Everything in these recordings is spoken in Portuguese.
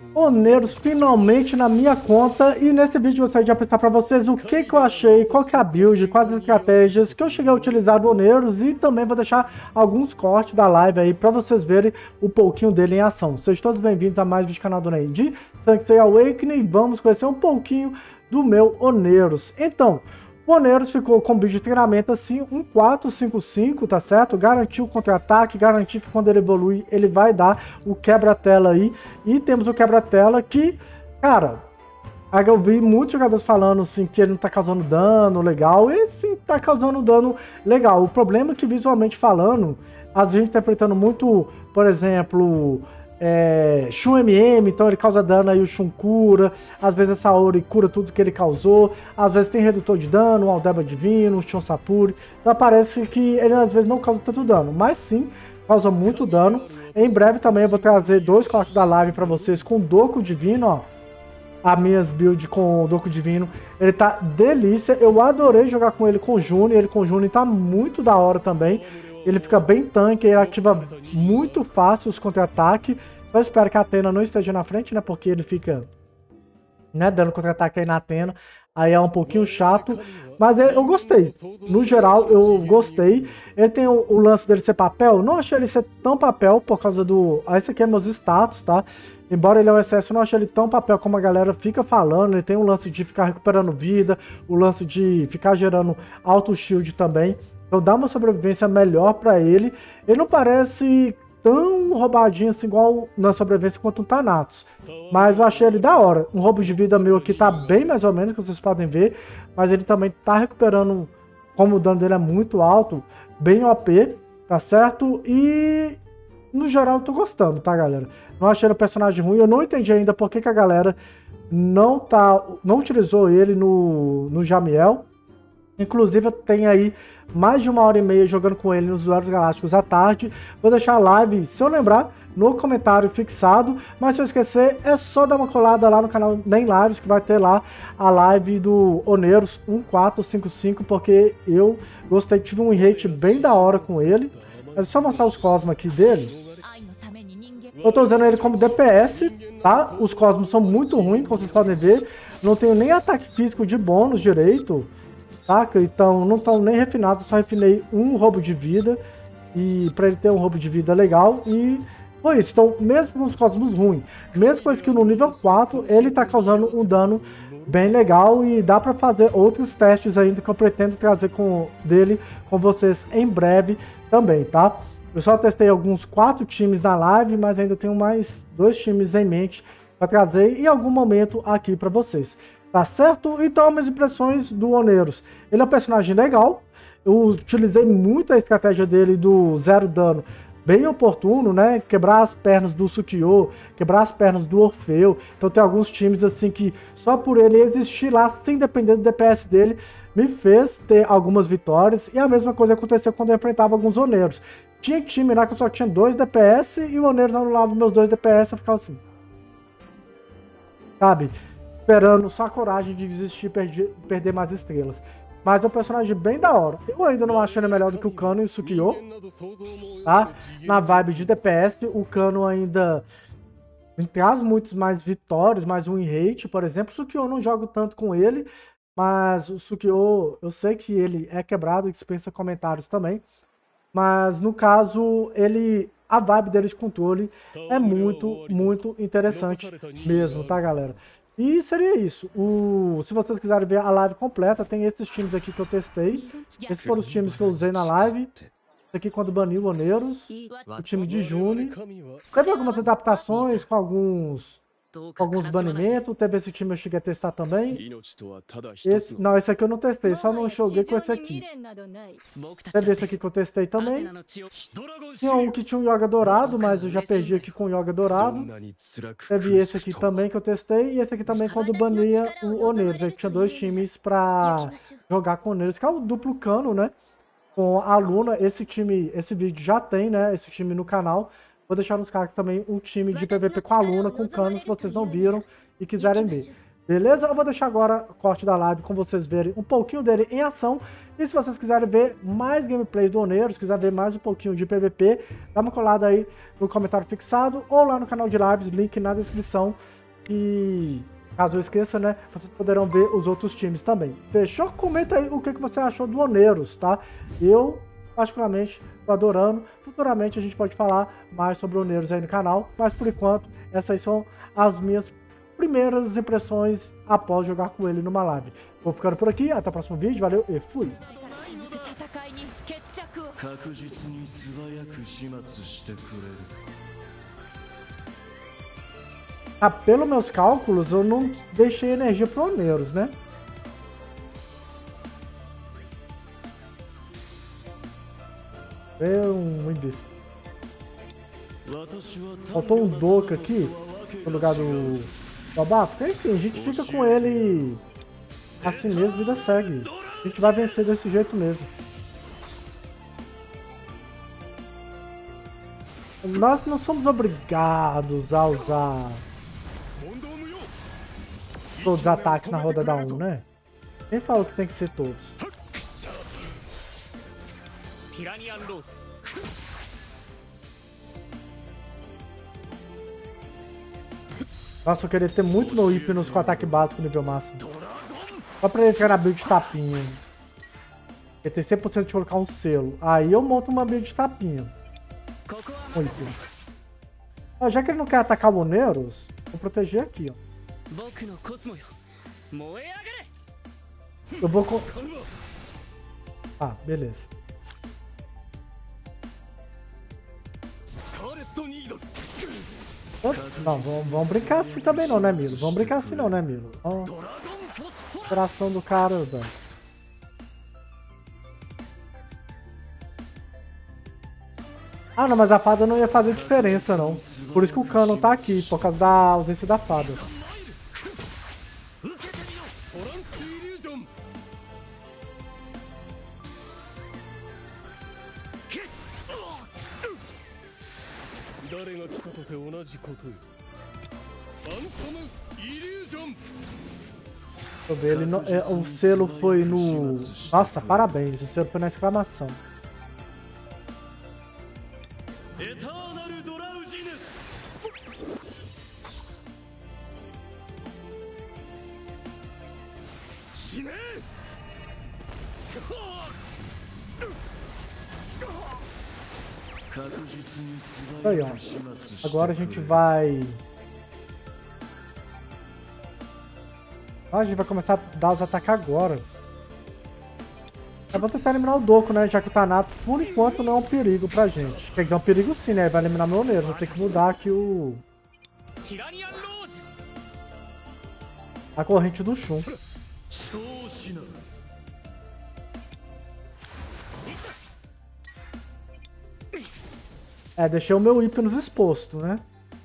Oneiros finalmente na minha conta, e nesse vídeo eu gostaria de apresentar para vocês o que eu achei, qual que é a build, quais as estratégias que eu cheguei a utilizar do Oneiros, e também vou deixar alguns cortes da live aí para vocês verem um pouquinho dele em ação. Sejam todos bem-vindos a mais um vídeo do canal do Ney de Sanctuary Awakening. Vamos conhecer um pouquinho do meu Oneiros. Então, o Oneiros ficou com build de treinamento assim, um 4-5-5, tá certo? Garantiu o contra-ataque, garantiu que quando ele evolui, ele vai dar o quebra-tela aí. E temos o quebra-tela que, cara, eu vi muitos jogadores falando assim que ele não tá causando dano legal. Ele sim tá causando dano legal. O problema é que, visualmente falando, às vezes a gente tá enfrentando muito, por exemplo, Shun MM, então ele causa dano aí, o Shun cura, às vezes essa Ori cura tudo que ele causou, às vezes tem redutor de dano, o Aldeba Divino, o Shun Sapuri, então parece que ele às vezes não causa tanto dano, mas sim, causa muito dano. Em breve também eu vou trazer dois cortes da live para vocês com Doku Divino, ó, as minhas builds com o Doku Divino, ele tá delícia, eu adorei jogar com ele com o Juni, ele com o Juni tá muito da hora também. Ele fica bem tanque, ele ativa muito fácil os contra-ataques. Só espero que a Athena não esteja na frente, né? Porque ele fica, né, dando contra-ataque aí na Athena. Aí é um pouquinho chato. Mas eu gostei. No geral, eu gostei. Ele tem o lance dele ser papel. Não achei ele ser tão papel por causa do... esse aqui é meus status, tá? Embora ele é um excesso, eu não achei ele tão papel como a galera fica falando. Ele tem um lance de ficar recuperando vida. O lance de ficar gerando auto shield também. Então dá uma sobrevivência melhor pra ele. Ele não parece tão roubadinho assim igual na sobrevivência quanto um Thanatos. Mas eu achei ele da hora. Um roubo de vida meu aqui tá bem mais ou menos, que vocês podem ver. Mas ele também tá recuperando, como o dano dele é muito alto, bem OP, tá certo? E no geral eu tô gostando, tá, galera? Não achei ele um personagem ruim. Eu não entendi ainda por que a galera não utilizou ele no Jamiel. Inclusive eu tenho aí mais de 1h30 jogando com ele nos Duelos Galácticos à tarde. Vou deixar a live, se eu lembrar, no comentário fixado. Mas se eu esquecer, é só dar uma colada lá no canal Nem Lives, que vai ter lá a live do Oneiros 1455, porque eu gostei, tive um rate bem da hora com ele. É só mostrar os cosmos aqui dele. Eu tô usando ele como DPS, tá? Os cosmos são muito ruins, como vocês podem ver. Não tenho nem ataque físico de bônus direito, saca? Então não estão nem refinados, só refinei um roubo de vida, e para ele ter um roubo de vida legal, e foi isso. Então, mesmo com os cosmos ruins, mesmo com a skill no nível 4, ele tá causando um dano bem legal, e dá para fazer outros testes ainda que eu pretendo trazer dele com vocês em breve também, tá? Eu só testei alguns 4 times na live, mas ainda tenho mais 2 times em mente para trazer em algum momento aqui para vocês. Tá certo? Então, minhas impressões do Oneiros. Ele é um personagem legal. Eu utilizei muito a estratégia dele do zero dano, bem oportuno, né? Quebrar as pernas do Sukiô, quebrar as pernas do Orfeu. Então tem alguns times assim que só por ele existir lá, sem depender do DPS dele, me fez ter algumas vitórias. E a mesma coisa aconteceu quando eu enfrentava alguns Oneiros. Tinha time lá que eu só tinha 2 DPS e o Oneiros anulava meus 2 DPS, eu ficava assim, sabe? Esperando só a coragem de desistir e perder mais estrelas. Mas é um personagem bem da hora. Eu ainda não acho ele melhor do que o Kano e o Sukiô, tá? Na vibe de DPS, o Kano ainda traz muitos mais vitórias, mais win rate, por exemplo. O Sukiô eu não jogo tanto com ele, mas o Sukiô, eu sei que ele é quebrado e dispensa comentários também. Mas no caso, a vibe dele de controle é muito, muito interessante mesmo, tá, galera? E seria isso. Se vocês quiserem ver a live completa, tem esses times aqui que eu testei. Esses foram os times que eu usei na live. Esse aqui quando baniu o Oneiros. O time de Juni. Teve algumas adaptações com alguns banimentos. Teve esse time que eu cheguei a testar também. Esse aqui eu não testei, só não joguei com esse aqui. Teve esse aqui que eu testei também. Tinha um que tinha um Yoga dourado, mas eu já perdi aqui com o Yoga dourado. Teve esse aqui também que eu testei. E esse aqui também quando bania o Oneiros. Aí tinha 2 times pra jogar com o Oneiros, que é o duplo Cano, né? Com a Luna. Esse vídeo já tem, né? Esse time no canal. Vou deixar nos cards também um time de PVP com a Luna, com Cano, se vocês não viram e quiserem ver. Beleza? Eu vou deixar agora o corte da live com vocês verem um pouquinho dele em ação. E se vocês quiserem ver mais gameplays do Oneiros, quiser ver mais um pouquinho de PVP, dá uma colada aí no comentário fixado ou lá no canal de lives, link na descrição. E caso eu esqueça, né, vocês poderão ver os outros times também. Fechou? Comenta aí o que você achou do Oneiros, tá? Eu, particularmente, tô adorando. Futuramente a gente pode falar mais sobre o Oneiros aí no canal, mas por enquanto essas são as minhas primeiras impressões após jogar com ele numa live. Vou ficando por aqui, até o próximo vídeo, valeu e fui! Ah, pelos meus cálculos, eu não deixei energia pro Oneiros, né? É um imbecil. Faltou um Doka aqui, no lugar do abafo. Enfim, a gente fica com ele assim mesmo, vida segue. A gente vai vencer desse jeito mesmo. Nós não somos obrigados a usar todos os ataques na roda da 1, né? Quem falou que tem que ser todos? Nossa, eu queria ter muito no Hypnos com ataque básico nível máximo. Só pra ele ficar na build de tapinha. Ele tem 100% de colocar um selo. Aí eu monto uma build de tapinha. Ó, já que ele não quer atacar o Oneiros, vou proteger aqui, ó. Eu vou... Ah, beleza. Não, vamos brincar assim também não, né, Milo? Vamos brincar assim não, né, Milo? Ó, coração do cara, velho. Ah, não, mas a fada não ia fazer diferença, não. Por isso que o Canon tá aqui, por causa da ausência da fada. Deixa eu ver, ele não, o selo foi no... Nossa, parabéns, o selo foi na exclamação. Aí, ó. Agora a gente vai... A gente vai começar a dar os ataques agora. É bom tentar eliminar o Doku, né? Já que o Thanatos, por enquanto, não é um perigo pra gente. Quer dizer, é um perigo sim, né? Vai eliminar meu Oneiros. Vou ter que mudar aqui o... a corrente do Shun. É, deixei o meu Hypnos exposto, né?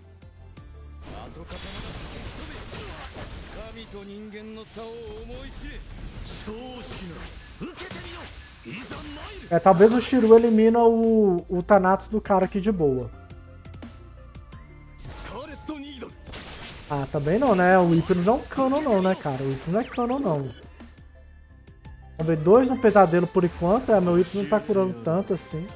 É, talvez o Shiryu elimina o Thanatos do cara aqui de boa. Ah, também não, né? O Hypnos não é um canon não, né, cara? O Hypnos não é canon não. Vamos ver, 2 no pesadelo por enquanto. É, meu Hypnos não tá curando tanto assim.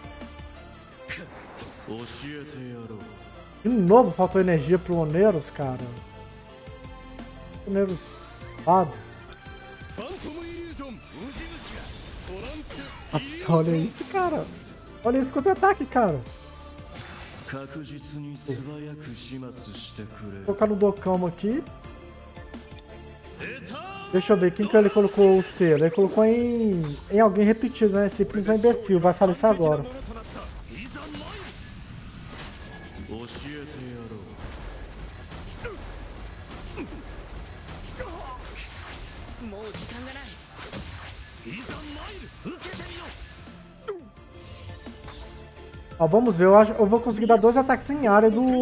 De novo faltou energia pro Oneiros, cara. Oneiros fado. Nossa, olha isso, cara. Olha isso quanto ataque, cara. Vou colocar no Dokama aqui. Deixa eu ver, quem que ele colocou o selo? Ele colocou em alguém repetido, né? Esse príncipe é imbecil, vai falecer agora. Ó, vamos ver, eu vou conseguir dar 2 ataques em área do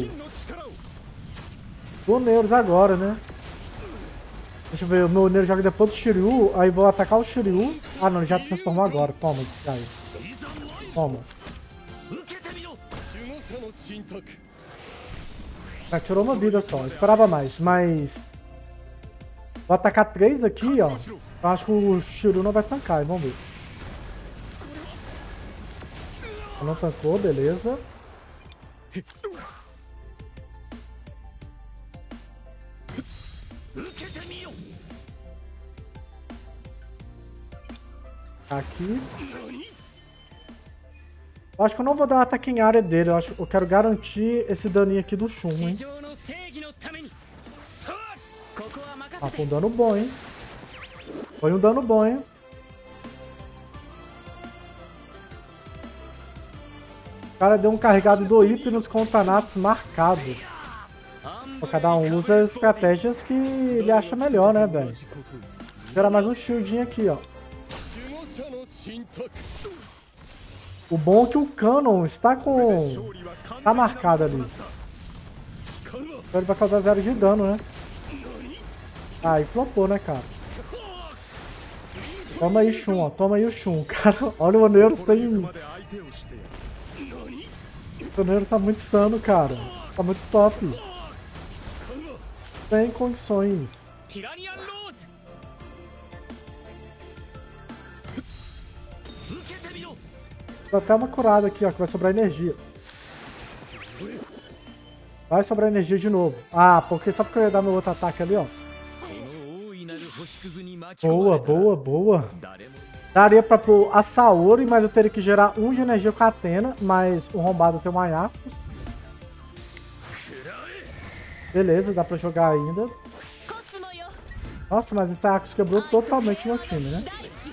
Oneiros agora, né? Deixa eu ver, o meu Oneiros joga depois do Shiryu, aí vou atacar o Shiryu. Ah não, ele já transformou agora, toma, aí. Toma. Ah, tirou uma vida só, eu esperava mais, mas Vou atacar 3 aqui, ó. Eu acho que o Shiryu não vai tancar, vamos ver. Não tancou, beleza. Aqui. Eu acho que eu não vou dar um ataque em área dele. Eu quero garantir esse daninho aqui do Shun, hein. Ah, foi um dano bom, hein. Foi um dano bom, hein. O cara deu um carregado do Ip nos Contanatos marcado. Cada um usa as estratégias que ele acha melhor, né, velho. Vou gerar mais um shieldinho aqui, ó. O bom é que o Canon está com... tá marcado ali. Então ele vai causar 0 de dano, né? Aí flopou, né, cara? Toma aí, Shun, ó. Toma aí o Shun. Cara, olha o Oneiros tem... O Oneiros tá muito insano, cara. Tá muito top. Sem condições. Dá até uma curada aqui, ó, que vai sobrar energia. Vai sobrar energia de novo. Ah, porque só porque eu ia dar meu outro ataque ali, ó. Boa, boa, boa. Daria pra pôr a Saori, mas eu teria que gerar 1 de energia com a Athena, mas o Rombado tem um Ayako. Beleza, dá pra jogar ainda. Nossa, mas o Tacos quebrou totalmente meu time, né?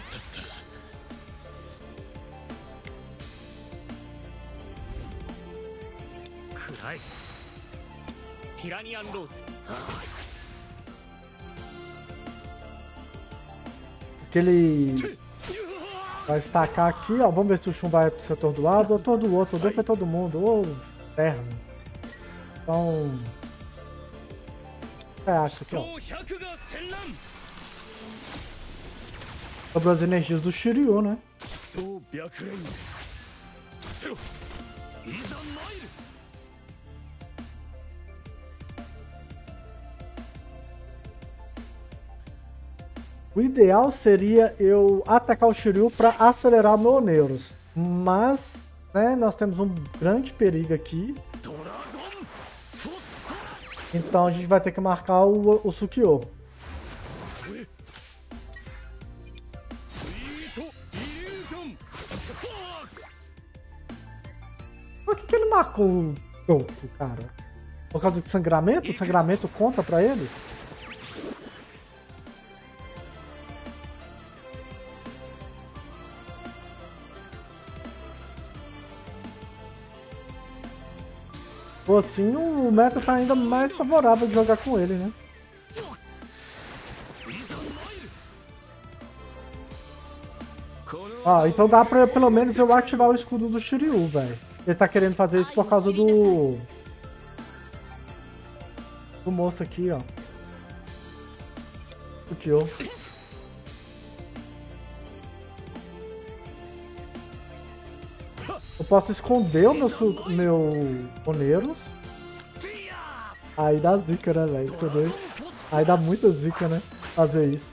Que ele vai estacar aqui, ó. Vamos ver se o Shun vai pro setor do lado ou todo o outro. Ou dois foi todo mundo. Ou inferno. Então. Acho aqui, ó. Sobrou as energias do Shiryu, né? O ideal seria eu atacar o Shiryu para acelerar o meu Oneiros. Mas, né, nós temos um grande perigo aqui. Então a gente vai ter que marcar o Sukyo. Por que ele marcou o Goku, cara? Por causa do sangramento? O sangramento conta pra ele? Ou assim, o meta tá ainda mais favorável de jogar com ele, né? Ah, então dá pra pelo menos eu ativar o escudo do Shiryu, velho. Ele tá querendo fazer isso por causa do moço aqui, ó. O Kyo. Eu posso esconder o meu Oneiros. Aí dá zica, né, velho? Aí dá muita zica, né? Fazer isso.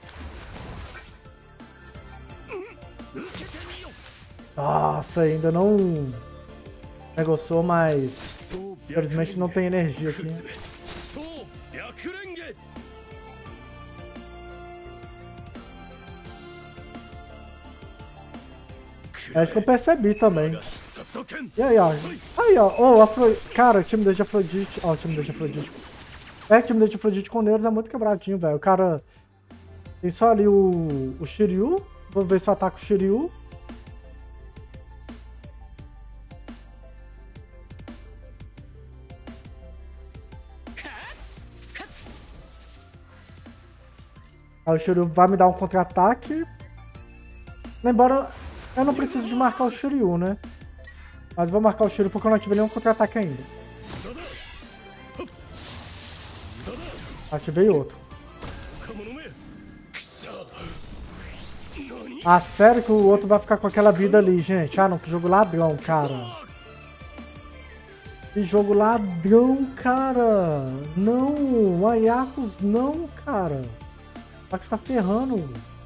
Nossa, ainda não negociou, mas infelizmente não tem energia aqui. É isso que eu percebi também. E aí, ó. Aí, ó. Oh, cara, o time de Afrodite. Ó, o time de Afrodite. É, o time de Afrodite com Neuros é muito quebradinho, velho. O cara tem só ali o Shiryu. Vou ver se eu ataco o Shiryu. Aí o Shiryu vai me dar um contra-ataque. Embora eu não preciso de marcar o Shiryu, né? Mas vou marcar o Shiryu porque eu não ativei nenhum contra-ataque ainda. Ativei outro. Ah, sério que o outro vai ficar com aquela vida ali, gente? Ah, não, que jogo ladrão, cara. Que jogo ladrão, cara. Não, Ayakos não, cara. Só que você tá ferrando.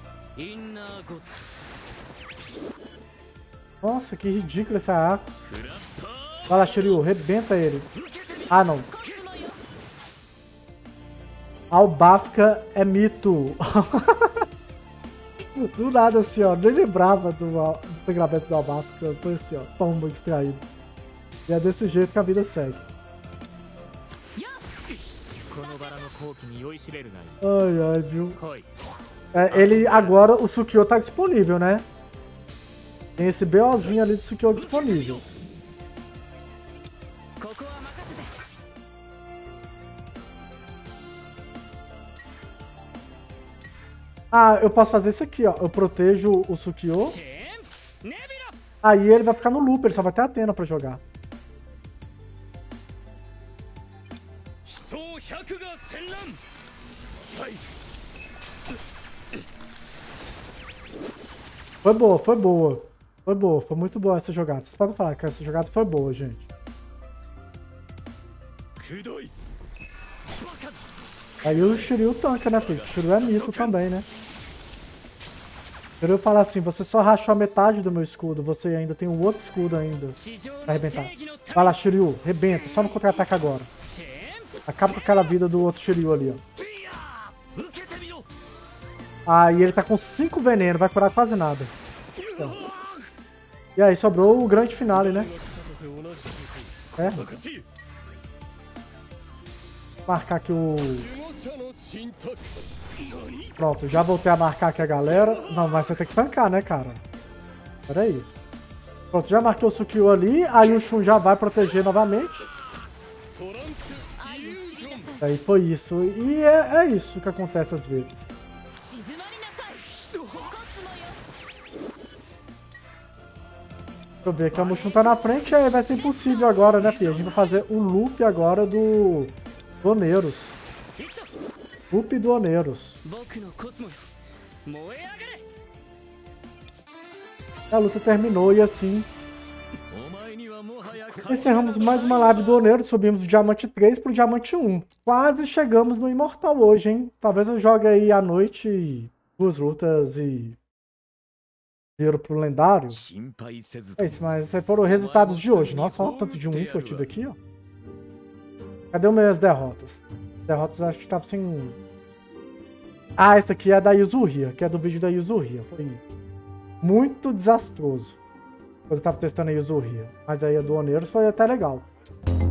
Nossa, que ridículo esse arco. Vai lá, Shiryu, rebenta ele. Ah, não. Albafka é mito. Do nada, assim, ó. Nem lembrava do sangramento do Albafka. Eu tô assim, ó. Tombo extraído. E é desse jeito que a vida segue. Ai, ai, viu? É, ele agora, o Sukyo tá disponível, né? Tem esse BOzinho ali do Sukyo disponível. Ah, eu posso fazer isso aqui, ó. Eu protejo o Sukyo. Aí ele vai ficar no loop, ele só vai ter a Athena pra jogar. Foi boa, foi boa. Foi boa, foi muito boa essa jogada. Vocês podem falar que essa jogada foi boa, gente. Aí o Shiryu tanca, né, filho? O Shiryu é mito também, né? O Shiryu fala assim, você só rachou a metade do meu escudo, você ainda tem um outro escudo ainda pra arrebentar. Vai lá, Shiryu, rebenta, só no contra-ataque agora. Acaba com aquela vida do outro Shiryu ali, ó. Aí ele tá com 5 venenos, vai curar quase nada. Então. E aí sobrou o grande finale, né? É. Marcar aqui o... Pronto, já voltei a marcar aqui a galera. Não, mas você tem que tancar, né, cara? Pera aí. Pronto, já marquei o Sukyo ali. Aí o Shun já vai proteger novamente. Aí foi isso. E é isso que acontece às vezes. Deixa eu ver aqui, a Mushu tá na frente, aí vai ser impossível agora, né, filho? A gente vai fazer o loop agora do Oneiros. Loop do Oneiros. A luta terminou e assim... encerramos mais uma live do Oneiros, subimos do Diamante 3 pro Diamante 1. Quase chegamos no Imortal hoje, hein? Talvez eu jogue aí à noite 2 lutas e... dinheiro pro lendário. É isso, mas esses foram os resultados de hoje. Nossa, olha o tanto de wins que eu tive aqui, ó. Cadê minhas derrotas? Derrotas acho que tava sem... Ah, essa aqui é da Yuzuriha, que é do vídeo da Yuzuriha. Foi muito desastroso quando eu tava testando a Yuzuriha. Mas aí a do Oneiros foi até legal.